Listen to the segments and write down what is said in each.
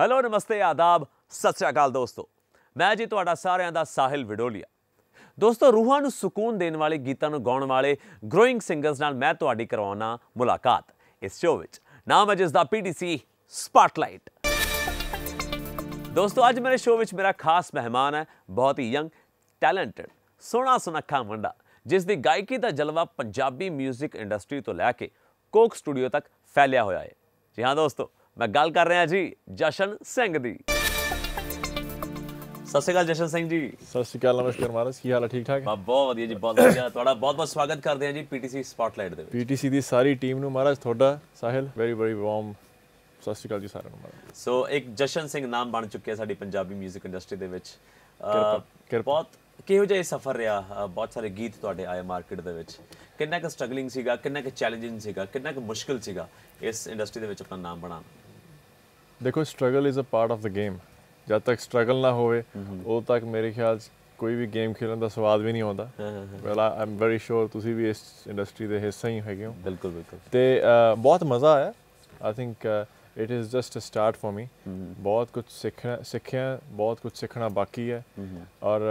Hello नमस्ते आदाब सत श्री अकाल दोस्तों, मैं जी तुहाडा सारिਆਂ ਦਾ ਸਾਹਿਲ ਵਿਡੋਲੀਆ। ਦੋਸਤੋ ਰੂਹਾਂ ਨੂੰ ਸਕੂਨ ਦੇਣ ਵਾਲੇ ਗੀਤਾਂ ਨੂੰ ਗਾਉਣ ਵਾਲੇ ਗਰੋਇੰਗ ਸਿੰਗਰਸ ਨਾਲ ਮੈਂ ਤੁਹਾਡੀ ਕਰਵਾਉਣਾ ਮੁਲਾਕਾਤ ਇਸ ਸ਼ੋਅ ਵਿੱਚ। ਨਾਮ ਹੈ ਜਿਸ ਦਾ PTC ਸਪਾਟਲਾਈਟ। ਦੋਸਤੋ ਅੱਜ ਮੇਰੇ ਸ਼ੋਅ ਵਿੱਚ ਮੇਰਾ ਖਾਸ ਮਹਿਮਾਨ ਹੈ, ਬਹੁਤ ਹੀ ਯੰਗ ਟੈਲੈਂਟਡ ਸੋਹਣਾ ਸੁਨੱਖਾ ਮੁੰਡਾ ਜਿਸ ਦੀ ਗਾਇਕੀ ਦਾ ਜਲਵਾ ਪੰਜਾਬੀ ਮਿਊਜ਼ਿਕ ਇੰਡਸਟਰੀ ਤੋਂ ਲੈ ਕੇ ਕੋਕ ਸਟੂਡੀਓ ਤੱਕ ਫੈਲਿਆ ਹੋਇਆ ਹੈ। ਜੀ ਹਾਂ ਦੋਸਤੋ, मैं गल कर रहा जी जशन सिंह दी। सत श्री अकाल जशन सिंह जी। सत श्री अकाल, नमस्कार महाराज, की हाल है? ठीक ठाक? बहुत वधिया जी, बहुत वधिया। तुहाडा बहुत बहुत स्वागत करते हैं जी PTC स्पॉटलाइट दे विच। PTC दी सारी टीम नूं महाराज, तुहाडा साहिल वेरी वेरी वार्म सत श्री अकाल जी साਰਿਆਂ ਨੂੰ महाराज। सो एक जशन सिंह नाम बन चुके साडी पंजाबी म्यूजिक इंडस्ट्री दे विच। बहुत ਕਿਹੋ ਜਿਹਾ ਸਫ਼ਰ ਰਿਹਾ? ਬਹੁਤ ਸਾਰੇ ਗੀਤ ਤੁਹਾਡੇ ਆਏ ਮਾਰਕੀਟ ਦੇ ਵਿੱਚ, ਕਿੰਨਾ ਕੁ ਸਟਰਗਲਿੰਗ ਸੀਗਾ, ਕਿੰਨਾ ਕੁ ਚੈਲੰਜਿੰਗ ਸੀਗਾ, ਕਿੰਨਾ ਕੁ ਮੁਸ਼ਕਿਲ ਸੀਗਾ ਇਸ ਇੰਡਸਟਰੀ ਦੇ ਵਿੱਚ ਆਪਣਾ ਨਾਮ ਬਣਾਉਣਾ? देखो struggle is a part of the game. जब तक स्ट्रगल ना होवे उदों तक मेरे ख्याल कोई भी गेम खेलन का स्वाद भी नहीं आता। Well I am very sure तुसीं भी इस इंडस्ट्री के हिस्सा ही हैगे हो। बिल्कुल बिल्कुल। तो बहुत मज़ा आया। I think it is just a start for me. बहुत कुछ सीखिया, बहुत कुछ सीखना बाकी है। और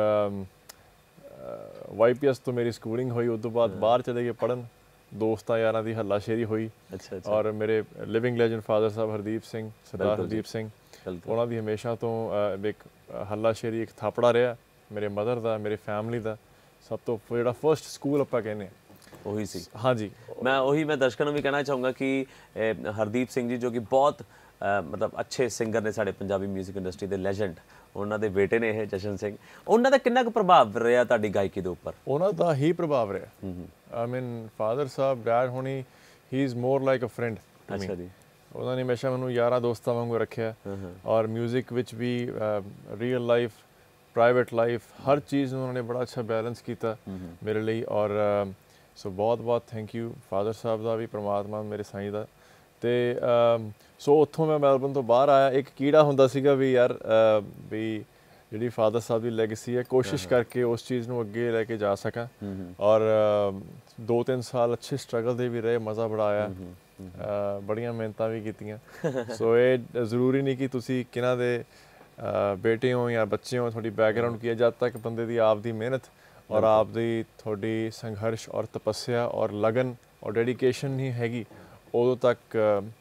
YPS तो मेरी स्कूलिंग हुई, उस तो बाद बाहर चले गए पढ़न, दोस्तां यारां दी हल्लाशेरी हुई। अच्छा। और मेरे लिविंग लेजेंड फादर साहब हरदीप सिंह, सरदार हरदीप सिंह, उन्हां दी हमेशा तो एक हल्लाशेरी, एक थापड़ा रहा मेरे मदर दा, मेरे फैमिली दा। सब तो जिहड़ा फर्स्ट स्कूल आपां कहने ਉਹੀ ਸੀ। हाँ जी, मैं दर्शकों ਨੂੰ ਵੀ ਕਹਿਣਾ ਚਾਹੂੰਗਾ ਕਿ ਹਰਦੀਪ ਸਿੰਘ ਜੀ ਜੋ ਕਿ ਬਹੁਤ ਮਤਲਬ ਅੱਛੇ ਸਿੰਗਰ ਨੇ ਸਾਡੇ ਪੰਜਾਬੀ ਮਿਊਜ਼ਿਕ ਇੰਡਸਟਰੀ ਦੇ ਲੈਜੈਂਡ, ਉਹਨਾਂ ਦੇ ਬੇਟੇ ਨੇ ਇਹ ਜਸ਼ਨ ਸਿੰਘ। ਉਹਨਾਂ ਦਾ ਕਿੰਨਾ ਕੁ ਪ੍ਰਭਾਵ ਰਿਹਾ ਤੁਹਾਡੀ ਗਾਇਕੀ ਦੇ ਉੱਪਰ? ਉਹਨਾਂ ਦਾ ਹੀ ਪ੍ਰਭਾਵ ਰਿਹਾ। I mean father ਸਾਹਿਬ, ਡੈਡ ਹੋਣੀ, he is more like a friend to me। ਅੱਛਾ ਜੀ। ਉਹਨਾਂ ਨੇ ਹਮੇਸ਼ਾ ਮੈਨੂੰ ਯਾਰਾਂ ਦੋਸਤਾਂ ਵਾਂਗੂ ਰੱਖਿਆ। ਔਰ ਮਿਊਜ਼ਿਕ ਵਿੱਚ ਵੀ ਰੀਅਲ ਲਾਈਫ, ਪ੍ਰਾਈਵੇਟ ਲਾਈਫ, ਹਰ ਚੀਜ਼ ਨੂੰ ਉਹਨਾਂ ਨੇ ਬੜਾ ਅੱਛਾ ਬੈਲੈਂਸ ਕੀਤਾ ਮੇਰੇ ਲਈ। ਔਰ ਸੋ ਬਹੁਤ ਬਹੁਤ ਥੈਂਕ ਯੂ ਫਾਦਰ ਸਾਹਿਬ ਦਾ ਵੀ, ਪਰਮਾਤਮਾ ਮੇਰੇ ਸਾਈਂ ਦਾ। ਅਤੇ ਸੋ ਉੱਥੋਂ ਮੈਂ ਮੈਲਬਨ ਤੋਂ ਬਾਹਰ ਆਇਆ। ਇੱਕ ਕੀੜਾ ਹੁੰਦਾ ਸੀਗਾ ਵੀ ਯਾਰ ਵੀ ਜਿਹੜੀ ਫਾਦਰ ਸਾਹਿਬ ਦੀ ਲੈਗੇਸੀ ਹੈ, ਕੋਸ਼ਿਸ਼ ਕਰਕੇ ਉਸ ਚੀਜ਼ ਨੂੰ ਅੱਗੇ ਲੈ ਕੇ ਜਾ ਸਕਾਂ। ਔਰ 2-3 ਸਾਲ ਅੱਛੇ ਸਟਰਗਲ ਦੇ ਵੀ ਰਹੇ, ਮਜ਼ਾ ਬੜਾ ਆਇਆ, ਬੜੀਆਂ ਮਿਹਨਤਾਂ ਵੀ ਕੀਤੀਆਂ। ਸੋ ਇਹ ਜ਼ਰੂਰੀ ਨਹੀਂ ਕਿ ਤੁਸੀਂ ਕਿਹਨਾਂ ਦੇ ਬੇਟੇ ਹੋ ਜਾਂ ਬੱਚੇ ਹੋ, ਤੁਹਾਡੀ ਬੈਕਗਰਾਊਂਡ ਕੀ ਹੈ। ਜਦ ਤੱਕ ਬੰਦੇ ਦੀ ਆਪ ਦੀ ਮਿਹਨਤ ਔਰ ਆਪ ਦੀ ਤੁਹਾਡੀ ਸੰਘਰਸ਼ ਔਰ ਤਪੱਸਿਆ ਔਰ ਲਗਨ ਔਰ ਡੈਡੀਕੇਸ਼ਨ ਨਹੀਂ ਹੈਗੀ, ਉਦੋਂ ਤੱਕ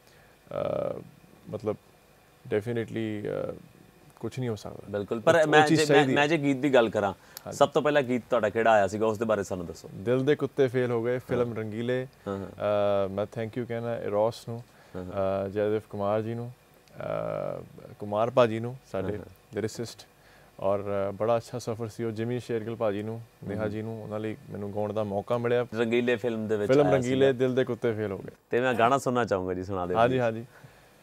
मतलब डेफिनेटली कुछ नहीं हो सकता। बिल्कुल। पर मैं जे गीत की गल करा, सब तो पहला गीत तुहाडा किहड़ा आया सीगा, उसदे बारे सानू दसो। दिल दे कुत्ते फेल हो गए, फिल्म रंगीले। मैं थैंक यू कहना इरोस नूं, जयदेव कुमार जी नूं, कुमार भाजी नूं, साडे लिरिसिस्ट। और बड़ा अच्छा सफ़र सी। जिमी शेरगिल भाजी नूं, नेहा जी नूं, उन्हां लई मैनूं गाउण दा मौका मिलिया। रंगीले फिल्म दे विच, फिल्म रंगीले, दिल दे कुत्ते फेल हो गए। ते मैं गाना सुनना चाहूँगा जी, सुना दे। हाँ जी हाँ जी।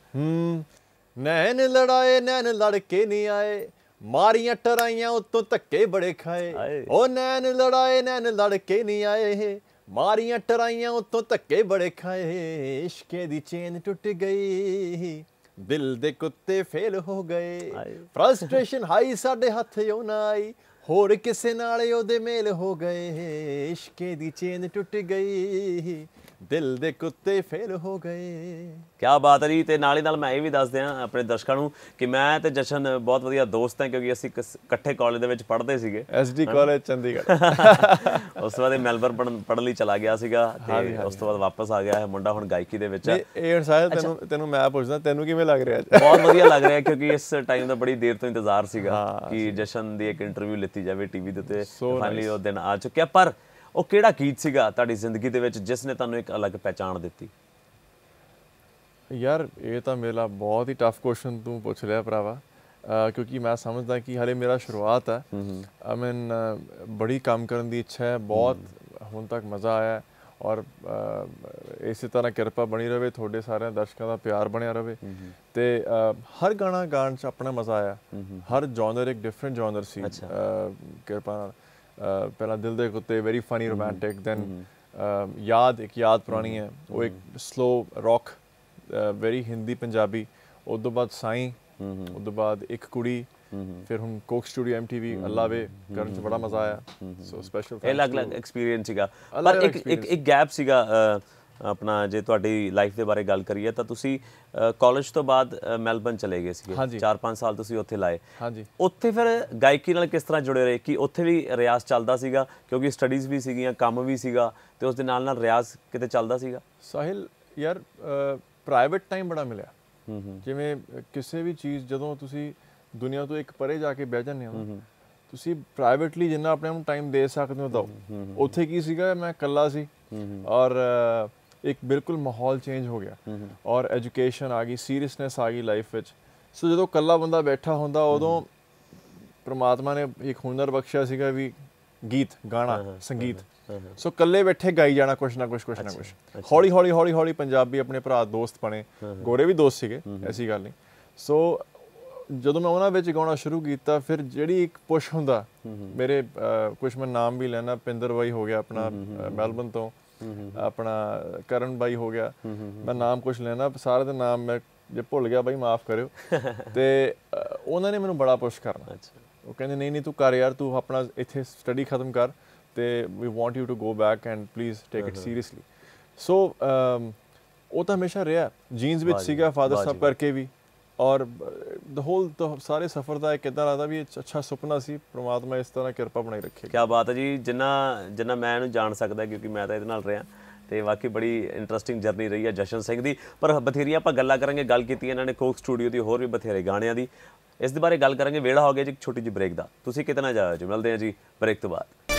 नैन लड़ाए नैन लड़के नहीं आए, मारियां टराइयां उत्तों धक्के बड़े खाए। ओ नैन लड़ाए नैन लड़के नहीं आए, मारियां टराइयां उत्तों धक्के बड़े खाए। इश्के दी चेन टुट गई, दिल दे कुत्ते फेल हो गए। फ्रस्ट्रेशन हाई साडे हथ ओ ना आई, होर किसे नाल ओदे मेल हो गए। इश्के दी चेन टुट गई, दिल दे कुत्ते फेल हो गए। क्या बात है जी। तो नाल ही नाल मैं ये भी दस दियां अपने दर्शकों ਨੂੰ कि मैं ਤੇ ਜਸ਼ਨ बहुत ਵਧੀਆ ਦੋਸਤ हैं, क्योंकि ਅਸੀਂ ਇਕੱਠੇ ਕਾਲਜ ਦੇ ਵਿੱਚ ਪੜ੍ਹਦੇ ਸੀਗੇ, SD ਕਾਲਜ ਚੰਡੀਗੜ੍ਹ। ਉਸ ਤੋਂ ਬਾਅਦ ਇਹ ਮੈਲਬਰਨ ਪੜ੍ਹਨ ਲਈ ਚਲਾ ਗਿਆ ਸੀਗਾ, ਤੇ ਉਸ ਤੋਂ ਬਾਅਦ ਵਾਪਸ ਆ ਗਿਆ ਹੈ ਮੁੰਡਾ, ਹੁਣ ਗਾਇਕੀ ਦੇ ਵਿੱਚ ਹੈ। ਇਹ ਸਾਹਿਲ ਤੈਨੂੰ ਮੈਂ ਪੁੱਛਦਾ, ਤੈਨੂੰ ਕਿਵੇਂ ਲੱਗ ਰਿਹਾ? ਬਹੁਤ ਵਧੀਆ ਲੱਗ ਰਿਹਾ, ਕਿਉਂਕਿ ਇਸ ਟਾਈਮ ਦਾ ਬੜੀ ਦੇਰ ਤੋਂ ਇੰਤਜ਼ਾਰ ਸੀਗਾ ਕਿ ਜਸ਼ਨ ਦੀ ਇੱਕ ਇੰਟਰਵਿਊ ਲਿੱਤੀ ਜਾਵੇ ਟੀਵੀ ਦੇ ਉੱਤੇ। ਫਾਈਨਲੀ ਉਹ ਦਿਨ ਆ ਚੁੱਕਿਆ। ਪਰ ਉਹ ਕਿਹੜਾ ਗੀਤ ਸੀਗਾ ਤੁਹਾਡੀ ਜ਼ਿੰਦਗੀ ਦੇ ਵਿੱਚ ਜਿਸ ਨੇ ਤੁਹਾਨੂੰ ਇੱਕ ਅਲੱਗ ਪਹਿਚਾਣ ਦਿੱਤੀ? ਯਾਰ ਇਹ ਤਾਂ ਮੇਰਾ ਬਹੁਤ ਹੀ ਟਫ ਕੁਐਸਚਨ ਤੂੰ ਪੁੱਛ ਲਿਆ ਭਰਾਵਾ, ਕਿਉਂਕਿ ਮੈਂ ਸਮਝਦਾ ਕਿ ਹਾਲੇ ਮੇਰਾ ਸ਼ੁਰੂਆਤ ਹੈ। ਆਈ ਮੀਨ ਬੜੀ ਕੰਮ ਕਰਨ ਦੀ ਇੱਛਾ ਹੈ, ਬਹੁਤ ਹੁਣ ਤੱਕ ਮਜ਼ਾ ਆਇਆ। ਔਰ ਇਸੇ ਤਰ੍ਹਾਂ ਕਿਰਪਾ ਬਣੀ ਰਹੇ, ਤੁਹਾਡੇ ਸਾਰਿਆਂ ਦਰਸ਼ਕਾਂ ਦਾ ਪਿਆਰ ਬਣਿਆ ਰਹੇ। ਅਤੇ ਹਰ ਗਾਣਾ ਗਾਉਣ 'ਚ ਆਪਣਾ ਮਜ਼ਾ ਆਇਆ। ਹਰ ਜੌਨਰ ਇੱਕ ਡਿਫਰੈਂਟ ਜੌਨਰ ਸੀ ਕਿਰਪਾ ਨਾਲ। ਪਹਿਲਾਂ ਦਿਲ ਦੇ ਕੁੱਤੇ ਵੈਰੀ ਫਨੀ ਰੋਮਾਂਟਿਕ, ਦੈਨ ਯਾਦ, ਇੱਕ ਯਾਦ ਪੁਰਾਣੀ ਹੈ, ਉਹ ਇੱਕ slow rock very Hindi Punjabi. ਉਸ ਤੋਂ ਬਾਅਦ ਸਾਈਂ, ਉਸ ਤੋਂ ਬਾਅਦ ਇੱਕ ਕੁੜੀ, ਫਿਰ ਹੁਣ Coke Studio MTV Alla Ve ਕਰਨ 'ਚ ਬੜਾ ਮਜ਼ਾ ਆਇਆ। ਸੋ ਸਪੈਸ਼ਲ, ਇਹ ਅਲੱਗ ਅਲੱਗ ਐਕਸਪੀਰੀਅੰਸ ਸੀਗਾ। ਪਰ ਇੱਕ ਗੈਪ ਸੀਗਾ ਆਪਣਾ ਜੇ ਤੁਹਾਡੀ ਲਾਈਫ ਦੇ ਬਾਰੇ ਗੱਲ ਕਰੀਏ ਤਾਂ ਤੁਸੀਂ ਕਾਲਜ ਤੋਂ ਬਾਅਦ ਮੈਲਬਨ ਚਲੇ ਗਏ ਸੀਗੇ 4-5 ਸਾਲ ਤੁਸੀਂ ਉੱਥੇ ਲਾਏ। ਹਾਂਜੀ। ਉੱਥੇ ਫਿਰ ਗਾਇਕੀ ਨਾਲ ਕਿਸ ਤਰ੍ਹਾਂ ਜੁੜੇ ਰਹੇ ਕਿ ਉੱਥੇ ਵੀ ਰਿਆਜ਼ ਚੱਲਦਾ ਸੀਗਾ ਕਿਉਂਕਿ ਸਟੱਡੀਜ਼ ਵੀ ਸੀਗੀਆਂ, ਕੰਮ ਵੀ ਸੀਗਾ ਤੇ ਉਸ ਦੇ ਨਾਲ ਰਿਆਜ਼ ਕਿਤੇ ਚੱਲਦਾ ਸੀਗਾ? ਸਾਹਿਲ ਯਾਰ ਪ੍ਰਾਈਵੇਟ ਟਾਈਮ ਬੜਾ ਮਿਲਿਆ। ਜਿਵੇਂ ਕਿਸੇ ਵੀ ਚੀਜ਼ ਜਦੋਂ ਤੁਸੀਂ ਦੁਨੀਆ ਤੋਂ ਇੱਕ ਪਰੇ ਜਾ ਕੇ ਬਹਿ ਜਾਂਦੇ ਹੋ ਤੁਸੀਂ ਪ੍ਰਾਈਵੇਟਲੀ ਜਿੰਨਾ ਆਪਣੇ ਨੂੰ ਟਾਈਮ ਦੇ ਸਕਦੇ ਹੋ ਦਿਓ। ਉੱਥੇ ਕੀ ਸੀਗਾ ਮੈਂ ਇਕੱਲਾ ਸੀ ਔਰ ਇੱਕ ਬਿਲਕੁਲ ਮਾਹੌਲ ਚੇਂਜ ਹੋ ਗਿਆ ਔਰ ਐਜੂਕੇਸ਼ਨ ਆ ਗਈ, ਸੀਰੀਅਸਨੈਸ ਆ ਗਈ ਲਾਈਫ ਵਿੱਚ। ਸੋ ਜਦੋਂ ਇਕੱਲਾ ਬੰਦਾ ਬੈਠਾ ਹੁੰਦਾ ਉਦੋਂ ਪ੍ਰਮਾਤਮਾ ਨੇ ਇੱਕ ਹੁਨਰ ਬਖਸ਼ਿਆ ਸੀਗਾ ਵੀ ਗੀਤ ਗਾਣਾ, ਸੰਗੀਤ। ਸੋ ਇਕੱਲੇ ਬੈਠੇ ਗਾਈ ਜਾਣਾ ਕੁਛ ਨਾ ਕੁਛ ਹੌਲੀ ਹੌਲੀ ਪੰਜਾਬੀ ਆਪਣੇ ਭਰਾ ਦੋਸਤ ਬਣੇ, ਗੋਰੇ ਵੀ ਦੋਸਤ ਸੀਗੇ, ਐਸੀ ਗੱਲ ਨਹੀਂ। ਸੋ ਜਦੋਂ ਮੈਂ ਉਹਨਾਂ ਵਿੱਚ ਗਾਉਣਾ ਸ਼ੁਰੂ ਕੀਤਾ ਫਿਰ ਜਿਹੜੀ ਇੱਕ ਪੁਸ਼ ਹੁੰਦਾ ਮੇਰੇ ਕੁਛ ਮੈਂ ਨਾਮ ਵੀ ਲੈਣਾ, ਪਿੰਦਰ ਬਾਈ ਹੋ ਗਿਆ ਆਪਣਾ ਮੈਲਬਨ ਤੋਂ, ਆਪਣਾ ਕਰਨ ਬਾਈ ਹੋ ਗਿਆ, ਮੈਂ ਨਾਮ ਕੁਛ ਲੈਣਾ, ਸਾਰੇ ਦੇ ਨਾਮ ਮੈਂ ਜੇ ਭੁੱਲ ਗਿਆ ਬਾਈ ਮਾਫ ਕਰਿਓ। ਤੇ ਉਹਨਾਂ ਨੇ ਮੈਨੂੰ ਬੜਾ ਪੁਸ਼ ਕਰਨਾ। ਉਹ ਕਹਿੰਦੇ ਨਹੀਂ ਤੂੰ ਕਰ ਯਾਰ, ਤੂੰ ਆਪਣਾ ਇੱਥੇ ਸਟੱਡੀ ਖਤਮ ਕਰ ਤੇ we want you to go back and please take it seriously. So ਉਹ ਤਾਂ ਹਮੇਸ਼ਾ ਰਿਹਾ ਜੀਨਸ ਵਿੱਚ ਸੀਗਾ ਫਾਦਰ ਸਾਹਿਬ ਕਰਕੇ ਵੀ। ਔਰ ਸਾਰੇ ਸਫ਼ਰ ਦਾ ਇੱਕ ਇੱਦਾਂ ਲੱਗਦਾ ਵੀ ਅੱਛਾ ਸੁਪਨਾ ਸੀ, ਪ੍ਰਮਾਤਮਾ ਇਸ ਤਰ੍ਹਾਂ ਕਿਰਪਾ ਬਣਾਈ ਰੱਖੇ। ਕਿਆ ਬਾਤ ਹੈ ਜੀ। ਜਿੰਨਾ ਮੈਂ ਇਹਨੂੰ ਜਾਣ ਸਕਦਾ ਕਿਉਂਕਿ ਮੈਂ ਤਾਂ ਇਹਦੇ ਨਾਲ ਰਿਹਾ ਤੇ ਵਾਕਈ ਬੜੀ ਇੰਟਰਸਟਿੰਗ ਜਰਨੀ ਰਹੀ ਹੈ ਜਸ਼ਨ ਸਿੰਘ ਦੀ। ਪਰ ਬਥੇਰੀਆਂ ਆਪਾਂ ਗੱਲਾਂ ਕਰਾਂਗੇ, ਗੱਲ ਕੀਤੀ ਇਹਨਾਂ ਨੇ ਕੋਕ ਸਟੂਡੀਓ ਦੀ, ਹੋਰ ਵੀ ਬਥੇਰੇ ਗਾਣਿਆਂ ਦੀ, ਇਸ ਦੇ ਬਾਰੇ ਗੱਲ ਕਰਾਂਗੇ। ਵੇਲਾ ਹੋ ਗਿਆ ਜੀ ਇੱਕ ਛੋਟੀ ਜਿਹੀ ਬ੍ਰੇਕ ਦਾ, ਤੁਸੀਂ ਕਿਤੇ ਨਾ ਜਾਇਓ ਜੀ। ਮਿਲਦੇ ਹਾਂ ਜੀ ਬ੍ਰੇਕ ਤੋਂ ਬਾਅਦ।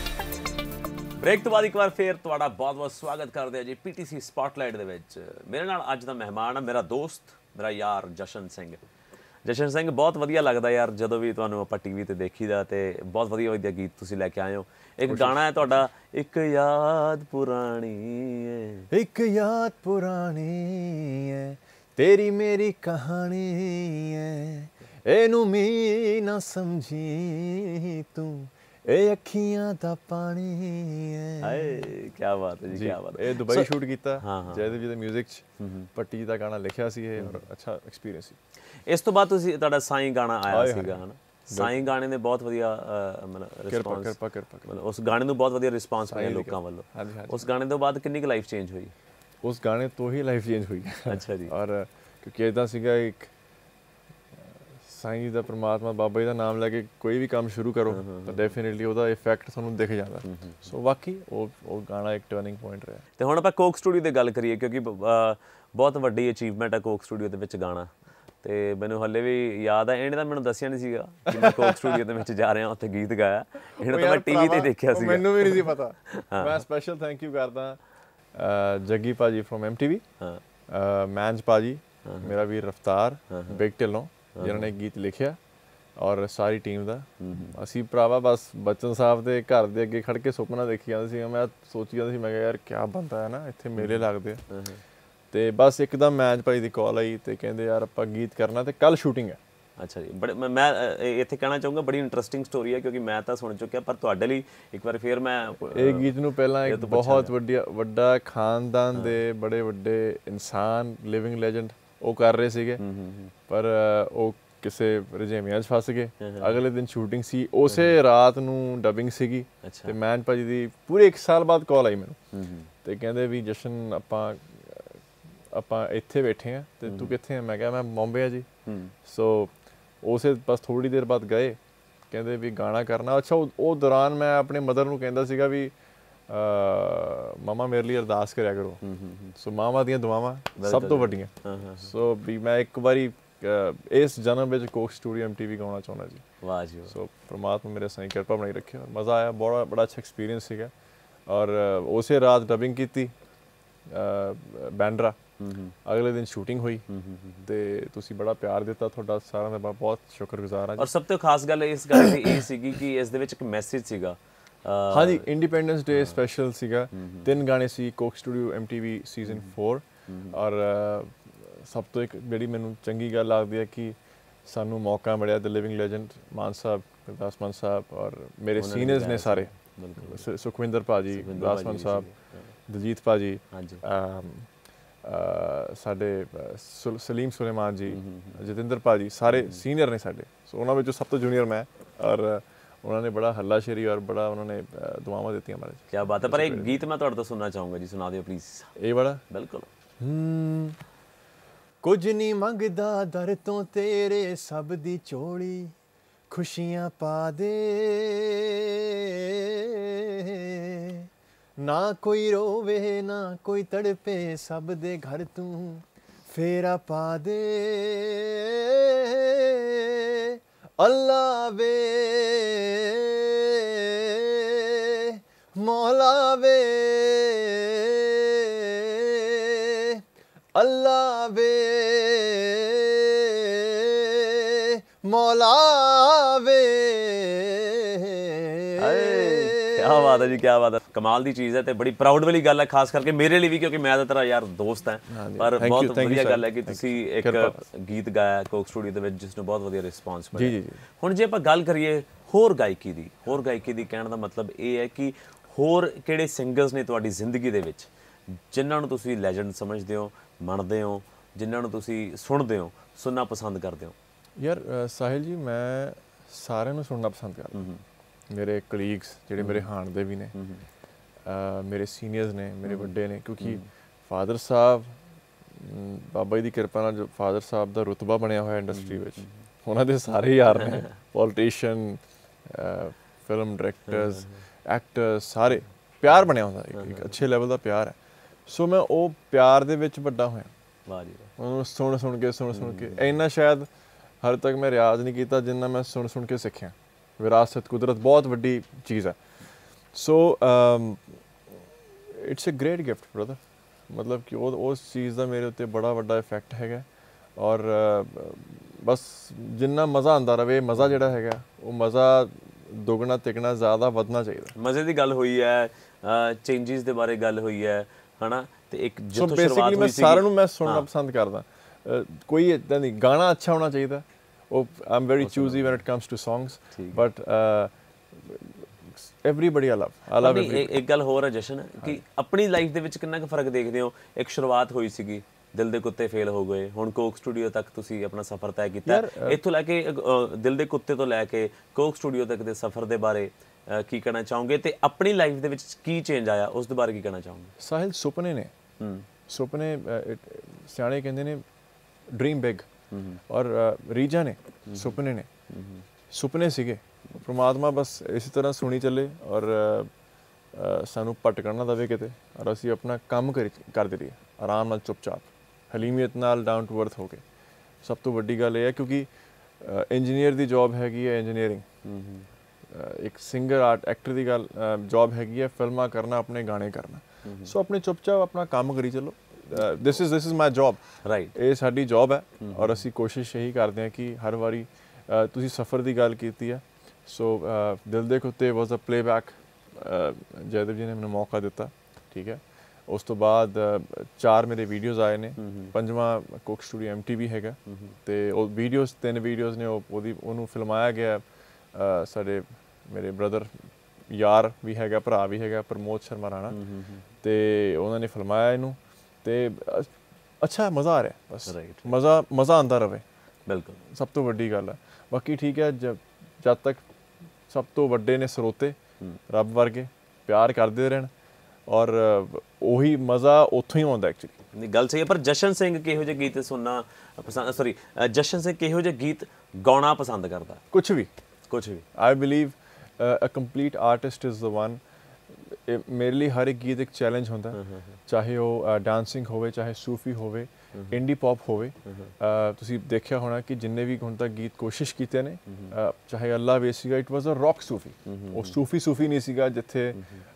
ਬ੍ਰੇਕ ਤੋਂ ਬਾਅਦ ਇੱਕ ਵਾਰ ਫੇਰ ਤੁਹਾਡਾ ਬਹੁਤ-ਬਹੁਤ ਸਵਾਗਤ ਕਰਦੇ ਹਾਂ ਜੀ PTC ਸਪਾਟਲਾਈਟ ਦੇ ਵਿੱਚ। ਮੇਰੇ ਨਾਲ ਅੱਜ ਦਾ ਮਹਿਮਾਨ ਹੈ ਮੇਰਾ ਦੋਸਤ, ਮੇਰਾ ਯਾਰ ਜਸ਼ਨ ਸਿੰਘ। ਜਸ਼ਨ ਸਿੰਘ ਬਹੁਤ ਵਧੀਆ ਲੱਗਦਾ ਯਾਰ ਜਦੋਂ ਵੀ ਤੁਹਾਨੂੰ ਆਪਾਂ ਟੀਵੀ ਤੇ ਦੇਖੀਦਾ ਤੇ ਬਹੁਤ ਵਧੀਆ ਗੀਤ ਤੁਸੀਂ ਲੈ ਕੇ ਆਏ ਹੋ। ਇੱਕ ਗਾਣਾ ਹੈ ਤੁਹਾਡਾ, ਇੱਕ ਯਾਦ ਪੁਰਾਣੀ ਹੈ, ਇੱਕ ਯਾਦ ਪੁਰਾਣੀ ਹੈ ਤੇਰੀ ਮੇਰੀ ਕਹਾਣੀ ਹੈ, ਇਹਨੂੰ ਮੀ ਨਾ ਸਮਝੀ ਤੂੰ, ਇਹ ਅੱਖੀਆਂ ਦਾ ਪਾਣੀ ਹੈ। ਹਾਏ ਕੀ ਬਾਤ ਹੈ ਜੀ, ਕੀ ਬਾਤ ਹੈ। ਇਹ ਦੁਬਈ ਸ਼ੂਟ ਕੀਤਾ ਜੈਦੇਵ ਜੀ ਦੇ ਮਿਊਜ਼ਿਕ 'ਚ, ਪੱਟੀ ਦਾ ਗਾਣਾ ਲਿਖਿਆ ਸੀ ਇਹ ਔਰ ਅੱਛਾ ਐਕਸਪੀਰੀਅੰਸ ਸੀ। ਇਸ ਤੋਂ ਬਾਅਦ ਤੁਸੀਂ ਤੁਹਾਡਾ ਸਾਈਂ ਗਾਣਾ ਆਇਆ ਸੀਗਾ ਹਨਾ, ਸਾਈਂ ਗਾਣੇ ਨੇ ਬਹੁਤ ਵਧੀਆ ਮਤਲਬ ਰਿਸਪੌਂਸ, ਮਤਲਬ ਉਸ ਗਾਣੇ ਨੂੰ ਬਹੁਤ ਵਧੀਆ ਰਿਸਪੌਂਸ ਮਿਲਿਆ ਲੋਕਾਂ ਵੱਲੋਂ। ਉਸ ਗਾਣੇ ਤੋਂ ਬਾਅਦ ਕਿੰਨੀ ਕੁ ਲਾਈਫ ਚੇਂਜ ਹੋਈ? ਉਸ ਗਾਣੇ ਤੋਂ ਹੀ ਲਾਈਫ ਚੇਂਜ ਹੋਈ। ਅੱਛਾ ਜੀ। ਔਰ ਕਿਉਂਕਿ ਇੱਦਾਂ ਸੀਗਾ ਇੱਕ ਸਾਈਂ ਜੀ ਦਾ, ਪ੍ਰਮਾਤਮਾ ਬਾਬਾ ਜੀ ਦਾ ਨਾਮ ਲੈ ਕੇ ਕੋਈ ਵੀ ਕੰਮ ਸ਼ੁਰੂ ਕਰੋ ਤਾਂ ਡੈਫੀਨਿਟਲੀ ਉਹਦਾ ਇਫੈਕਟ ਤੁਹਾਨੂੰ ਦਿਖ ਜਾਂਦਾ। ਸੋ ਬਾਕੀ ਉਹ ਗਾਣਾ ਇੱਕ ਟਰਨਿੰਗ ਪੁਆਇੰਟ ਰਿਹਾ। ਤੇ ਹੁਣ ਆਪਾਂ ਕੋਕ ਸਟੂਡੀਓ ਦੀ ਗੱਲ ਕਰੀਏ ਕਿਉਂਕਿ ਬਹੁਤ ਵੱਡੀ ਅਚੀਵਮੈਂਟ ਹੈ ਕੋਕ ਸਟੂਡੀਓ ਦੇ ਵਿੱਚ ਗਾਣਾ। ਤੇ ਮੈਨੂੰ ਹਲੇ ਵੀ ਯਾਦ ਹੈ, ਇਹਨੇ ਤਾਂ ਮੈਨੂੰ ਦੱਸਿਆ ਨਹੀਂ ਸੀਗਾ ਕਿ ਮੈਂ ਕੋਕ ਸਟੂਡੀਓ ਦੇ ਵਿੱਚ ਜਾ ਰਿਹਾ ਉੱਥੇ ਗੀਤ ਗਾਇਆ। ਇਹਨੇ ਤਾਂ ਮੈਂ ਟੀਵੀ ਤੇ ਦੇਖਿਆ ਸੀਗਾ, ਮੈਨੂੰ ਵੀ ਨਹੀਂ ਸੀ ਪਤਾ। ਮੈਂ ਸਪੈਸ਼ਲ ਥੈਂਕ ਯੂ ਕਰਦਾ ਜੱਗੀ ਭਾਜੀ ਫਰੋਮ MTV, ਮੈਨਜ ਭਾਜੀ, ਮੇਰਾ ਵੀਰ ਰਫਤਾਰ, ਬਿਗ ਢਿੱਲੋਂ ਜਿਨ੍ਹਾਂ ਨੇ ਗੀਤ ਲਿਖਿਆ ਔਰ ਸਾਰੀ ਟੀਮ ਦਾ। ਅਸੀਂ ਭਰਾਵਾ ਬਸ ਬਚਨ ਸਾਹਿਬ ਦੇ ਘਰ ਦੇ ਅੱਗੇ ਖੜ੍ਹ ਕੇ ਸੁਪਨਾ ਦੇਖੀ ਜਾਂਦੇ ਸੀ। ਮੈਂ ਸੋਚੀ ਜਾਂਦਾ ਸੀ, ਮੈਂ ਕਿਹਾ ਯਾਰ ਕਿਆ ਬਣਦਾ ਹੈ ਨਾ, ਇੱਥੇ ਮੇਲੇ ਲੱਗਦੇ ਆ। ਤੇ ਬਸ ਇੱਕਦਮ ਮੈਨਜ ਭਾਈ ਦੀ ਕਾਲ ਆਈ ਤੇ ਕਹਿੰਦੇ ਯਾਰ ਆਪਾਂ ਗੀਤ ਕਰਨਾ ਤੇ ਕੱਲ ਸ਼ੂਟਿੰਗ ਹੈ। ਅੱਛਾ ਜੀ। ਬੜੇ ਮੈਂ ਇੱਥੇ ਕਹਿਣਾ ਚਾਹੂੰਗਾ ਬੜੀ ਇੰਟਰਸਟਿੰਗ ਸਟੋਰੀ ਹੈ ਕਿਉਂਕਿ ਮੈਂ ਤਾਂ ਸੁਣ ਚੁੱਕਿਆ ਪਰ ਤੁਹਾਡੇ ਲਈ ਇੱਕ ਵਾਰ ਫਿਰ ਮੈਂ ਇਹ ਗੀਤ ਨੂੰ ਪਹਿਲਾਂ ਇੱਕ ਬਹੁਤ ਵੱਡਾ ਖਾਨਦਾਨ ਦੇ ਬੜੇ ਵੱਡੇ ਇਨਸਾਨ, ਲਿਵਿੰਗ ਲੈਜੈਂਡ ਉਹ ਕਰ ਰਹੇ ਸੀਗੇ ਪਰ ਉਹ ਕਿਸੇ ਰਜੇਵਿਆਂ 'ਚ ਫਸ ਗਏ। ਅਗਲੇ ਦਿਨ ਸ਼ੂਟਿੰਗ ਸੀ, ਉਸੇ ਰਾਤ ਨੂੰ ਡਬਿੰਗ ਸੀਗੀ ਤੇ ਮੈਨ ਭਾਜੀ ਦੀ ਪੂਰੇ 1 ਸਾਲ ਬਾਅਦ ਕਾਲ ਆਈ ਮੈਨੂੰ ਤੇ ਕਹਿੰਦੇ ਵੀ ਜਸ਼ਨ ਆਪਾਂ ਇੱਥੇ ਬੈਠੇ ਆ ਤੇ ਤੂੰ ਕਿੱਥੇ ਆ? ਮੈਂ ਕਿਹਾ ਮੈਂ ਬੰਬੇ ਆ ਜੀ। ਸੋ ਉਸੇ ਬਸ ਥੋੜੀ ਦੇਰ ਬਾਅਦ ਗਏ, ਕਹਿੰਦੇ ਵੀ ਗਾਣਾ ਕਰਨਾ। ਅੱਛਾ ਉਹ ਦੌਰਾਨ ਮੈਂ ਆਪਣੇ ਮਦਰ ਨੂੰ ਕਹਿੰਦਾ ਸੀਗਾ ਵੀ ਮਾਮਾ ਮੇਰੇ ਲਈ ਅਰਦਾਸ ਕਰਿਆ ਕਰੋ। ਸੋ ਮਾਵਾਂ ਦੀਆਂ ਦੁਆਵਾਂ ਸਭ ਤੋਂ ਵੱਡੀਆਂ। ਸੋ ਵੀ ਮੈਂ ਇੱਕ ਵਾਰੀ ਇਸ ਜਨਮ ਵਿੱਚ ਕੋਕ ਸਟੂਡੀਓ MTV ਗਾਉਣਾ ਚਾਹੁੰਦਾ ਜੀ। ਵਾਹ ਜੀ। ਸੋ ਪ੍ਰਮਾਤਮਾ ਮੇਰੇ ਸਾਈਂ ਕਿਰਪਾ ਬਣਾਈ ਰੱਖਿਆ, ਮਜ਼ਾ ਆਇਆ, ਬੜਾ ਅੱਛਾ ਐਕਸਪੀਰੀਅੰਸ ਸੀਗਾ। ਔਰ ਉਸੇ ਰਾਤ ਡਬਿੰਗ ਕੀਤੀ ਬੈਂਡਰਾ, ਅਗਲੇ ਦਿਨ ਸ਼ੂਟਿੰਗ ਹੋਈ ਤੇ ਤੁਸੀਂ ਬੜਾ ਪਿਆਰ ਦਿੱਤਾ, ਤੁਹਾਡਾ ਸਾਰਿਆਂ ਦਾ ਬਹੁਤ ਸ਼ੁਕਰਗੁਜ਼ਾਰ ਹਾਂ। ਔਰ ਸਭ ਤੋਂ ਖਾਸ ਗੱਲ ਇਸ ਗੱਲ ਦੀ ਇਹ ਸੀਗੀ ਕਿ ਇਸ ਦੇ ਵਿੱਚ ਇੱਕ ਮੈਸੇਜ ਸੀਗਾ। ਹਾਂਜੀ, ਇੰਡੀਪੈਂਡੈਂਸ ਡੇ ਸਪੈਸ਼ਲ ਸੀਗਾ। 3 ਗਾਣੇ ਸੀ ਕੋਕ ਸਟੂਡੀਓ MTV ਸੀਜ਼ਨ 4 ਔਰ ਸਭ ਤੋਂ ਇੱਕ ਜਿਹੜੀ ਮੈਨੂੰ ਚੰਗੀ ਗੱਲ ਲੱਗਦੀ ਹੈ ਕਿ ਸਾਨੂੰ ਮੌਕਾ ਮਿਲਿਆ ਦ ਲਿਵਿੰਗ ਲੈਜੈਂਡ ਮਾਨ ਸਾਹਿਬ, ਗੁਰਦਾਸ ਮਾਨ ਸਾਹਿਬ ਔਰ ਮੇਰੇ ਸੀਨੀਅਰਸ ਨੇ ਸਾਰੇ, ਸੁਖਵਿੰਦਰ ਭਾਜੀ, ਗੁਰਦਾਸ ਮਾਨ ਸਾਹਿਬ, ਦਲਜੀਤ ਭਾਜੀ, ਸਾਡੇ ਸਲੀਮ ਸੁਲੇਮਾਨ ਜੀ, ਜਤਿੰਦਰ ਭਾਜੀ, ਸਾਰੇ ਸੀਨੀਅਰ ਨੇ ਸਾਡੇ। ਸੋ ਉਹਨਾਂ ਵਿੱਚੋਂ ਸਭ ਤੋਂ ਜੂਨੀਅਰ ਮੈਂ ਔਰ ਉਹਨਾਂ ਨੇ ਬੜਾ ਹੱਲਾਸ਼ੇਰੀ ਔਰ ਬੜਾ ਉਹਨਾਂ ਨੇ ਦੁਆਵਾਂ ਦਿੱਤੀਆਂ ਮਾਰੇ। ਕੀ ਬਾਤ ਹੈ। ਪਰ ਇੱਕ ਗੀਤ ਮੈਂ ਤੁਹਾਡੇ ਤੋਂ ਸੁਣਨਾ ਚਾਹੂੰਗਾ ਜੀ, ਸੁਣਾ ਦਿਓ ਪਲੀਜ਼। ਇਹ ਵਾਲਾ? ਬਿਲਕੁਲ। ਕੁਝ ਨਹੀਂ ਮੰਗਦਾ ਦਰ ਤੋਂ ਤੇਰੇ, ਸਭ ਦੀ ਝੋਲੀ ਖੁਸ਼ੀਆਂ ਪਾ ਦੇ, ਨਾ ਕੋਈ ਰੋਵੇ ਨਾ ਕੋਈ ਤੜਪੇ, ਸਭ ਦੇ ਘਰ ਤੂੰ ਫੇਰਾ ਪਾ ਦੇ। ਅੱਲਾ ਵੇ ਮੌਲਾ ਵੇ, ਅੱਲਾ ਵੇ ਮੌਲਾ ਵੇ। क्या बात है जी, क्या बात है। कमाल दी चीज़ है ते बड़ी प्राउड वाली गल है, खास करके मेरे लिए भी, क्योंकि मैं तो तेरा यार दोस्त है। पर बहुत वधिया गल है कि तुसी एक गीत गाया कोक स्टूडियो दे विच जिसने बहुत वधिया रिस्पॉन्स मिलिਆ। हुण जे आपां गल करिए होर गायकी दी कहण दा मतलब ये है कि होर किहड़े सिंगर्स ने तुहाडी जिंदगी दे विच जिन्हां नूं तुसी लैजेंड समझदे हो, मनदे हो, जिन्हां नूं तुसी सुणदे हो, सुनना पसंद करदे हो? यार साहिल जी, मैं सारिਆਂ ਨੂੰ ਸੁਣਨਾ ਪਸੰਦ ਕਰਦਾ। ਮੇਰੇ ਕਲੀਗਸ ਜਿਹੜੇ ਮੇਰੇ ਹਾਣ ਦੇ ਵੀ ਨੇ, ਮੇਰੇ ਸੀਨੀਅਰਸ ਨੇ, ਮੇਰੇ ਵੱਡੇ ਨੇ, ਕਿਉਂਕਿ ਫਾਦਰ ਸਾਹਿਬ, ਬਾਬਾ ਜੀ ਦੀ ਕਿਰਪਾ ਨਾਲ ਜੋ ਫਾਦਰ ਸਾਹਿਬ ਦਾ ਰੁਤਬਾ ਬਣਿਆ ਹੋਇਆ ਇੰਡਸਟਰੀ ਵਿੱਚ, ਉਹਨਾਂ ਦੇ ਸਾਰੇ ਯਾਰ ਨੇ, ਪੋਲੀਟੀਸ਼ੀਅਨ, ਫਿਲਮ ਡਾਇਰੈਕਟਰਸ, ਐਕਟਰਸ, ਸਾਰੇ ਪਿਆਰ ਬਣਿਆ ਹੁੰਦਾ, ਇੱਕ ਅੱਛੇ ਲੈਵਲ ਦਾ ਪਿਆਰ ਹੈ। ਸੋ ਮੈਂ ਉਹ ਪਿਆਰ ਦੇ ਵਿੱਚ ਵੱਡਾ ਹੋਇਆ। ਵਾਹ ਜੀ, ਉਹਨੂੰ ਸੁਣ ਕੇ ਇੰਨਾ ਸ਼ਾਇਦ ਹਾਲੇ ਤੱਕ ਮੈਂ ਰਿਆਜ਼ ਨਹੀਂ ਕੀਤਾ ਜਿੰਨਾ ਮੈਂ ਸੁਣ ਕੇ ਸਿੱਖਿਆ। ਵਿਰਾਸਤ, ਕੁਦਰਤ ਬਹੁਤ ਵੱਡੀ ਚੀਜ਼ ਹੈ। So it's a great gift brother. ਮਤਲਬ ਕਿ ਉਸ ਚੀਜ਼ ਦਾ ਮੇਰੇ ਉੱਤੇ ਬੜਾ ਵੱਡਾ ਇਫੈਕਟ ਹੈਗਾ। ਔਰ ਬਸ ਜਿੰਨਾ ਮਜ਼ਾ ਆਉਂਦਾ ਰਹੇ, ਮਜ਼ਾ ਜਿਹੜਾ ਹੈਗਾ ਉਹ ਮਜ਼ਾ ਦੁੱਗਣਾ ਤਿੱਗਣਾ ਜ਼ਿਆਦਾ ਵਧਣਾ ਚਾਹੀਦਾ। ਮਜ਼ੇ ਦੀ ਗੱਲ ਹੋਈ ਹੈ, ਚੇਂਜਿਸ ਦੇ ਬਾਰੇ ਗੱਲ ਹੋਈ ਹੈ, ਹਨਾ, ਤੇ ਇੱਕ ਜਿੱਥੋਂ ਸ਼ੁਰੂਆਤ ਹੋਈ ਸੀ। ਸਾਰਿਆਂ ਨੂੰ ਮੈਂ ਸੁਣਨਾ ਪਸੰਦ ਕਰਦਾ। ਕੋਈ ਇੱਦਾਂ ਨਹੀਂ, ਗਾਣਾ ਅੱਛਾ ਹੋਣਾ ਚਾਹੀਦਾ। ਉਹ I am very choosy when it comes to songs, but everybody I love everybody। ਇੱਕ ਗੱਲ ਹੋਰ ਹੈ ਜਸ਼ਨ, ਕਿ ਆਪਣੀ ਲਾਈਫ ਦੇ ਵਿੱਚ ਕਿੰਨਾ ਕੁ ਫਰਕ ਦੇਖਦੇ ਹੋ? ਇੱਕ ਸ਼ੁਰੂਆਤ ਹੋਈ ਸੀਗੀ, ਦਿਲ ਦੇ ਕੁੱਤੇ ਫੇਲ ਹੋ ਗਏ, ਹੁਣ ਕੋਕ ਸਟੂਡੀਓ ਤੱਕ ਤੁਸੀਂ ਆਪਣਾ ਸਫ਼ਰ ਤੈਅ ਕੀਤਾ। ਇੱਥੋਂ ਲੈ ਕੇ ਦਿਲ ਦੇ ਕੁੱਤੇ ਤੋਂ ਲੈ ਕੇ ਕੋਕ ਸਟੂਡੀਓ ਤੱਕ ਦੇ ਸਫ਼ਰ ਦੇ ਬਾਰੇ ਕੀ ਕਹਿਣਾ ਚਾਹੋਗੇ, ਤੇ ਆਪਣੀ ਲਾਈਫ ਦੇ ਵਿੱਚ ਕੀ ਚੇਂਜ ਆਇਆ ਉਸ ਦੇ ਬਾਰੇ ਕੀ ਕਹਿਣਾ ਚਾਹੋਗੇ? ਸਾਹਿਲ, ਸੁਪਨੇ ਨੇ, ਸੁਪਨੇ ਸਿਆਣੇ ਕਹਿੰਦੇ ਨੇ ਡ੍ਰੀਮ ਬਿਗ, ਔਰ ਰੀਝਾਂ ਨੇ, ਸੁਪਨੇ ਨੇ। ਸੁਪਨੇ ਸੀਗੇ, ਪਰਮਾਤਮਾ ਬਸ ਇਸੇ ਤਰ੍ਹਾਂ ਸੁਣੀ ਚੱਲੇ ਔਰ ਸਾਨੂੰ ਭਟਕਣ ਨਾ ਦੇਵੇ ਕਿਤੇ, ਔਰ ਅਸੀਂ ਆਪਣਾ ਕੰਮ ਕਰਦੇ ਰਹੀਏ ਆਰਾਮ ਨਾਲ, ਚੁੱਪਚਾਪ, ਹਲੀਮੀਅਤ ਨਾਲ, ਡਾਊਨ ਟੂ ਅਰਥ ਹੋ ਕੇ। ਸਭ ਤੋਂ ਵੱਡੀ ਗੱਲ ਇਹ ਹੈ, ਕਿਉਂਕਿ ਇੰਜੀਨੀਅਰ ਦੀ ਜੋਬ ਹੈਗੀ ਹੈ ਇੰਜੀਨੀਅਰਿੰਗ, ਇੱਕ ਸਿੰਗਰ ਐਕਟਰ ਦੀ ਗੱਲ ਜੋਬ ਹੈਗੀ ਹੈ ਫਿਲਮਾਂ ਕਰਨਾ, ਆਪਣੇ ਗਾਣੇ ਕਰਨਾ। ਸੋ ਆਪਣੇ ਚੁੱਪਚਾਪ ਆਪਣਾ ਕੰਮ ਕਰੀ ਚੱਲੋ। This is my job, right. ਇਹ ਸਾਡੀ ਜੋਬ ਹੈ ਔਰ ਅਸੀਂ ਕੋਸ਼ਿਸ਼ ਇਹੀ ਕਰਦੇ ਹਾਂ ਕਿ ਹਰ ਵਾਰੀ ਤੁਸੀਂ ਸਫ਼ਰ ਦੀ ਗੱਲ ਕੀਤੀ ਹੈ। ਸੋ ਦਿਲ ਦੇ ਕੁੱਤੇ ਵਾਜ਼ ਅ ਪਲੇਬੈਕ, ਜੈਦੇਵ ਜੀ ਨੇ ਮੈਨੂੰ ਮੌਕਾ ਦਿੱਤਾ, ਠੀਕ ਹੈ। ਉਸ ਤੋਂ ਬਾਅਦ 4 ਮੇਰੇ ਵੀਡੀਓਜ਼ ਆਏ ਨੇ, 5ਵਾਂ ਕੋਕ ਸਟੂਡੀਓ MTV ਹੈਗਾ, ਅਤੇ ਉਹ ਵੀਡੀਓਜ਼ 3 ਵੀਡੀਓਜ਼ ਨੇ ਉਹਨੂੰ ਫਿਲਮਾਇਆ ਗਿਆ। ਸਾਡੇ ਮੇਰੇ ਬ੍ਰਦਰ ਯਾਰ ਵੀ ਹੈਗਾ, ਭਰਾ ਵੀ ਹੈਗਾ, ਪ੍ਰਮੋਦ ਸ਼ਰਮਾ ਰਾਣਾ, ਅਤੇ ਉਹਨਾਂ ਨੇ ਫਿਲਮਾਇਆ ਇਹਨੂੰ, ਅਤੇ ਅੱਛਾ ਮਜ਼ਾ ਆ ਰਿਹਾ, ਬਸ ਮਜ਼ਾ ਆਉਂਦਾ ਰਹੇ। ਬਿਲਕੁਲ, ਸਭ ਤੋਂ ਵੱਡੀ ਗੱਲ ਹੈ। ਬਾਕੀ ਠੀਕ ਹੈ, ਜਦ ਤੱਕ ਸਭ ਤੋਂ ਵੱਡੇ ਨੇ ਸਰੋਤੇ, ਰੱਬ ਵਰਗੇ, ਪਿਆਰ ਕਰਦੇ ਰਹਿਣ, ਔਰ ਉਹੀ ਮਜ਼ਾ ਉੱਥੋਂ ਹੀ ਆਉਂਦਾ ਐਕਚੁਅਲੀ। ਨਹੀਂ, ਗੱਲ ਸਹੀ ਹੈ। ਪਰ ਜਸ਼ਨ ਸਿੰਘ ਕਿਹੋ ਜਿਹੇ ਗੀਤ ਸੁਣਨਾ ਪਸੰਦ, ਸੌਰੀ, ਜਸ਼ਨ ਸਿੰਘ ਕਿਹੋ ਜਿਹੇ ਗੀਤ ਗਾਉਣਾ ਪਸੰਦ ਕਰਦਾ? ਕੁਛ ਵੀ। I believe a complete artist is the one. ਮੇਰੇ ਲਈ ਹਰ ਇੱਕ ਗੀਤ ਇੱਕ ਚੈਲੰਜ ਹੁੰਦਾ, ਚਾਹੇ ਉਹ ਡਾਂਸਿੰਗ ਹੋਵੇ, ਚਾਹੇ ਸੂਫੀ ਹੋਵੇ, ਇੰਡੀ ਪੌਪ ਹੋਵੇ। ਤੁਸੀਂ ਦੇਖਿਆ ਹੋਣਾ ਕਿ ਜਿੰਨੇ ਵੀ ਹੁਣ ਤੱਕ ਗੀਤ ਕੋਸ਼ਿਸ਼ ਕੀਤੇ ਨੇ, ਚਾਹੇ ਅੱਲਾ ਵੇ ਸੀਗਾ, ਇਟ ਵਾਜ਼ ਅ ਰੌਕ ਸੂਫੀ। ਉਹ ਸੂਫੀ ਨਹੀਂ ਸੀਗਾ ਜਿੱਥੇ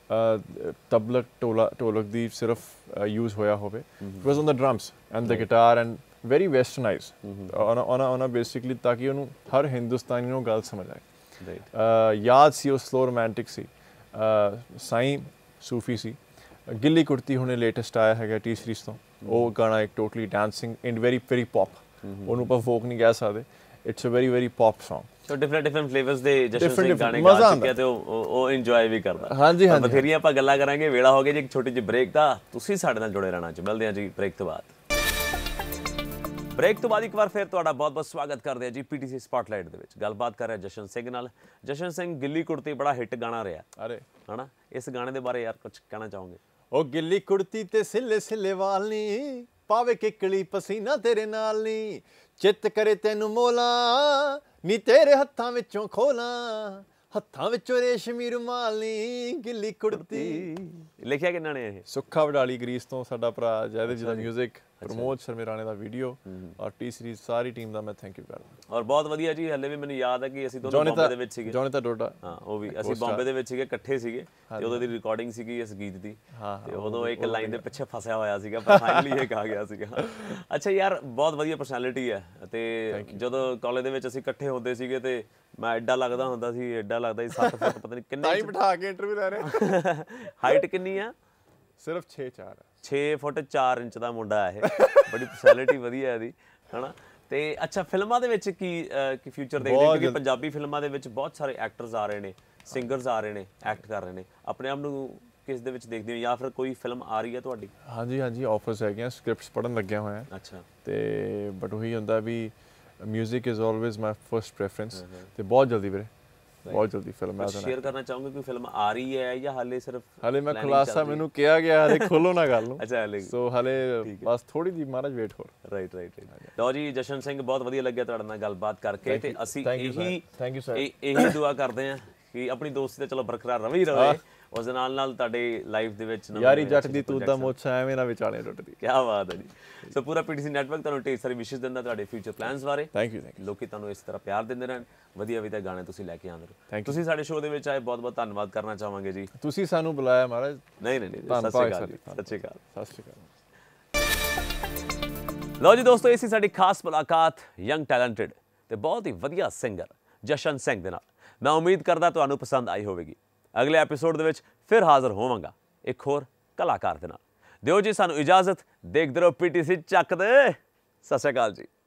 ਤਬਲਕ ਢੋਲਕ ਦੀ ਸਿਰਫ ਯੂਜ਼ ਹੋਇਆ ਹੋਵੇ। It was on the drums and the guitar and very westernise on basically, ਤਾਂ ਕਿ ਉਹਨੂੰ ਹਰ ਹਿੰਦੁਸਤਾਨੀ ਨੂੰ ਗੱਲ ਸਮਝ ਆਏ। ਯਾਦ ਸੀ ਉਹ ਸਲੋ ਰੋਮਾਂਟਿਕ ਸੀ, ਸਾਈਂ ਸੂਫੀ ਸੀ। ਗਿੱਲੀ ਕੁੜਤੀ ਹੁਣੇ ਲੇਟੈਸਟ ਆਇਆ ਹੈਗਾ ਟੀ ਸੀਰੀਜ਼ ਤੋਂ, ਉਹ ਗਾਣਾ ਇੱਕ totally dancing and very pop, ਉਹਨੂੰ ਆਪਾਂ ਫੋਕ ਨਹੀਂ ਕਹਿ ਸਕਦੇ। It's a very pop song. So different flavours ਦੇ ਜਸ਼ਨ ਸਿੰਘ ਗਾਣੇ ਗਾ ਚੁੱਕਿਆ, ਤੇ ਉਹ ਇੰਜੋਏ ਵੀ ਕਰਦਾ। ਹਾਂਜੀ, ਬਥੇਰੀਆਂ ਆਪਾਂ ਗੱਲਾਂ ਕਰਾਂਗੇ। ਵੇਲਾ ਹੋ ਗਿਆ ਜੀ ਇੱਕ ਛੋਟੀ ਜਿਹੀ ਬ੍ਰੇਕ ਦਾ, ਤੁਸੀਂ ਸਾਡੇ ਨਾਲ ਜੁੜੇ ਰਹਿਣਾ। ਮਿਲਦੇ ਹਾਂ ਜੀ ਬ੍ਰੇਕ ਤੋਂ ਬਾਅਦ। ਬ੍ਰੇਕ ਤੋਂ ਬਾਅਦ ਇੱਕ ਵਾਰ ਫਿਰ ਤੁਹਾਡਾ ਬਹੁਤ-ਬਹੁਤ ਸਵਾਗਤ ਕਰਦੇ ਹਾਂ ਜੀ ਪੀਟੀਸੀ ਸਪਾਟਲਾਈਟ ਦੇ ਵਿੱਚ। ਗੱਲਬਾਤ ਕਰ ਰਿਹਾ ਜਸ਼ਨ ਸਿੰਘ ਨਾਲ। ਜਸ਼ਨ ਸਿੰਘ, ਗਿੱਲੀ ਕੁੜਤੀ ਬੜਾ ਹਿੱਟ ਗਾਣਾ ਰਿਹਾ। ਅਰੇ ਹਨਾ, ਇਸ ਗਾਣੇ ਦੇ ਬਾਰੇ ਯਾਰ ਕੁਝ ਕਹਿਣਾ ਚਾਹੋਗੇ? ਉਹ ਗਿੱਲੀ ਕੁੜਤੀ ਤੇ ਸਿੱਲੇ ਸਿੱਲੇ ਵਾਲ ਨੀ, ਪਾਵੇ ਕਿਕਲੀ ਪਸੀਨਾ ਤੇਰੇ ਨਾਲ ਨੀ, ਚਿੱਤ ਕਰੇ ਤੈਨੂੰ ਮੋਲਾ ਨੀ ਤੇਰੇ ਹੱਥਾਂ ਵਿੱਚੋਂ ਖੋਲਾਂ, ਹੱਥਾਂ ਵਿੱਚੋਂ ਰੇਸ਼ਮੀ ਰੁਮਾਲ ਨੀ, ਗਿੱਲੀ ਕੁੜਤੀ। ਲਿਖਿਆ ਕਿਹਨਾਂ ਨੇ ਇਹ? ਸੁੱਖਾ ਵਡਾਲੀ ਗ੍ਰੀਸ ਤੋਂ ਸਾਡਾ ਭਰਾ ਜੈਦੇਵ ਜੀ ਦਾ ਮਿਊਜ਼ਿਕ, ਪ੍ਰਮੋਦ ਸ਼ਰਮੇ ਰਾਣੇ ਦਾ ਵੀਡੀਓ ਔਰ ਟੀ ਸੀਰੀਜ਼ ਸਾਰੀ ਟੀਮ ਦਾ ਮੈਂ ਥੈਂਕ ਯੂ ਕਰਦਾ। ਔਰ ਬਹੁਤ ਵਧੀਆ ਜੀ, ਹਲੇ ਵੀ ਮੈਨੂੰ ਯਾਦ ਹੈ ਕਿ ਅਸੀਂ ਦੋਨੋਂ ਬੰਬੇ ਦੇ ਵਿੱਚ ਸੀਗੇ। ਜੋਨਿਤਾ ਡੋਡਾ, ਹਾਂ, ਉਹ ਵੀ ਅਸੀਂ ਬੰਬੇ ਦੇ ਵਿੱਚ ਸੀਗੇ, ਇਕੱਠੇ ਸੀਗੇ ਤੇ ਉਦੋਂ ਦੀ ਰਿਕਾਰਡਿੰਗ ਸੀਗੀ ਇਸ ਗੀਤ ਦੀ ਤੇ ਉਦੋਂ ਇੱਕ ਲਾਈਨ ਦੇ ਪਿੱਛੇ ਫਸਿਆ ਹੋਇਆ ਸੀਗਾ ਪਰ ਫਾਈਨਲੀ ਇਹ ਆ ਗਿਆ ਸੀਗਾ। ਅੱਛਾ ਯਾਰ, ਬਹੁਤ ਵਧੀਆ ਪਰਸਨੈਲਿਟੀ ਹੈ ਤੇ ਜਦੋਂ ਕਾਲਜ ਦੇ ਵਿੱਚ ਅਸੀਂ ਇਕੱਠੇ ਹੁੰਦੇ ਸੀਗੇ ਤੇ ਮੈਂ ਐਡਾ ਲੱਗਦਾ ਹੁੰਦਾ ਸੀ, ਐਡਾ ਲੱਗਦਾ ਸੀ 7 ਫੁੱਟ ਪਤਾ ਨਹੀਂ ਕਿੰਨੇ ਟਾਈ ਬਿਠਾ ਕੇ ਇੰਟਰਵਿਊ ਲੈ ਰਹੇ। ਹਾਈਟ ਕਿੰਨੀ ਆ? ਸਿਰਫ 6'4" 6 ਫੁੱਟ 4 ਇੰਚ ਦਾ ਮੁੰਡਾ ਇਹ। ਬੜੀ ਪਰਸਨੈਲਿਟੀ ਵਧੀਆ ਇਹਦੀ, ਹਨਾ। ਤੇ ਅੱਛਾ, ਫਿਲਮਾਂ ਦੇ ਵਿੱਚ ਕੀ ਫਿਊਚਰ ਦੇਖਦੇ? ਕਿਉਂਕਿ ਪੰਜਾਬੀ ਫਿਲਮਾਂ ਦੇ ਵਿੱਚ ਬਹੁਤ ਸਾਰੇ ਐਕਟਰਸ ਆ ਰਹੇ ਨੇ, ਸਿੰਗਰਸ ਆ ਰਹੇ ਨੇ, ਐਕਟ ਕਰ ਰਹੇ ਨੇ। ਆਪਣੇ ਆਪ ਨੂੰ ਕਿਸ ਦੇ ਵਿੱਚ ਦੇਖਦੇ ਹੋ ਜਾਂ ਫਿਰ ਕੋਈ ਫਿਲਮ ਆ ਰਹੀ ਹੈ ਤੁਹਾਡੀ? ਹਾਂਜੀ ਹਾਂਜੀ, ਆਫਰਸ ਹੈਗੀਆਂ, ਸਕ੍ਰਿਪਟਸ ਪੜ੍ਹਨ ਲੱਗਿਆ ਹੋਇਆ। ਅੱਛਾ। ਤੇ ਬਟ ਉਹੀ ਹੁੰਦਾ ਵੀ music is always my first preference ਤੇ ਬਹੁਤ ਜਲਦੀ ਵੀਰੇ, ਬਹੁਤ ਜਲਦੀ ਫਿਲਮ ਆ ਜਾਣਾ। ਸ਼ੇਅਰ ਕਰਨਾ ਚਾਹੋਗੇ ਕੋਈ ਫਿਲਮ ਆ ਰਹੀ ਹੈ ਜਾਂ ਹਾਲੇ ਸਿਰਫ? ਹਾਲੇ ਮੈਂ ਖੁਲਾਸਾ, ਮੈਨੂੰ ਕਿਹਾ ਗਿਆ ਹਾਲੇ ਖੋਲੋ ਨਾ ਗੱਲ ਨੂੰ। ਅੱਛਾ, ਹਾਲੇ ਸੋ ਹਾਲੇ ਬਸ ਥੋੜੀ ਜਿਹੀ ਮਹਾਰਾਜ ਵੇਟ ਹੋਰ। ਰਾਈਟ। ਲਓ ਜੀ, ਜਸ਼ਨ ਸਿੰਘ, ਬਹੁਤ ਵਧੀਆ ਲੱਗਿਆ ਤੁਹਾਡੇ ਨਾਲ ਗੱਲਬਾਤ ਕਰਕੇ ਤੇ ਅਸੀਂ ਇਹੀ ਦੁਆ ਕਰਦੇ ਹਾਂ ਕਿ ਆਪਣੀ ਦੋਸਤੀ ਤਾਂ ਚਲੋ ਬਰਕਰਾਰ ਰਵੇ ਉਸ ਦੇ ਨਾਲ ਤੁਹਾਡੇ ਲਾਈਫ ਦੇ ਵਿੱਚ ਯਾਰੀ ਜੱਟ ਦੀ ਤੂੰ ਦਾ ਮੋਛਾ ਐਵੇਂ ਨਾ ਵਿਚਾਲੇ ਟੁੱਟਦੀ। ਕੀ ਬਾਤ ਹੈ ਜੀ। ਸੋ ਪੂਰਾ ਪੀਟੀਸੀ ਨੈਟਵਰਕ ਤੁਹਾਨੂੰ ਢੇਰ ਸਾਰੀ ਵਿਸ਼ੇਸ ਦਿੰਦਾ ਤੁਹਾਡੇ ਫਿਊਚਰ ਪਲਾਨਸ ਬਾਰੇ। Thank you. ਲੋਕੀ ਤੁਹਾਨੂੰ ਇਸ ਤਰ੍ਹਾਂ ਪਿਆਰ ਦਿੰਦੇ ਰਹਿਣ, ਵਧੀਆ ਵਧੀਆ ਗਾਣੇ ਤੁਸੀਂ ਲੈ ਕੇ ਆਉਂਦੇ ਰਹੋ। ਤੁਸੀਂ ਸਾਡੇ ਸ਼ੋਅ ਦੇ ਵਿੱਚ ਆਏ, ਬਹੁਤ ਬਹੁਤ ਧੰਨਵਾਦ ਕਰਨਾ ਚਾਹਾਂਗੇ ਜੀ। ਤੁਸੀਂ ਸਾਨੂੰ ਬੁਲਾਇਆ ਮਹਾਰਾਜ। ਨਹੀਂ, ਸਤਿ ਸ਼੍ਰੀ ਅਕਾਲ। ਸਤਿ ਸ਼੍ਰੀ ਅਕਾਲ। ਲਓ ਜੀ ਦੋਸਤੋ, ਇਹ ਸੀ ਸਾਡੀ ਖਾਸ ਮੁਲਾਕਾਤ ਯੰਗ ਟੈਲੈਂਟਡ ਤੇ ਬਹੁਤ ਹੀ ਵਧੀਆ ਸਿੰਗਰ ਜਸ਼ਨ ਸਿੰਘ ਦੇ ਨਾਲ। ਮੈਂ ਉਮੀਦ ਕਰਦਾ ਤੁਹਾਨੂੰ ਪਸੰਦ ਆਈ ਹੋਵੇਗੀ। ਅਗਲੇ ਐਪੀਸੋਡ ਦੇ ਵਿੱਚ ਫਿਰ ਹਾਜ਼ਰ ਹੋਵਾਂਗਾ ਇੱਕ ਹੋਰ ਕਲਾਕਾਰ ਦੇ ਨਾਲ। ਦਿਓ ਜੀ ਸਾਨੂੰ ਇਜਾਜ਼ਤ। ਦੇਖਦੇ ਰਹੋ ਪੀਟੀਸੀ ਚੱਕ ਦੇ। ਸਤਿ ਸ਼੍ਰੀ ਅਕਾਲ ਜੀ।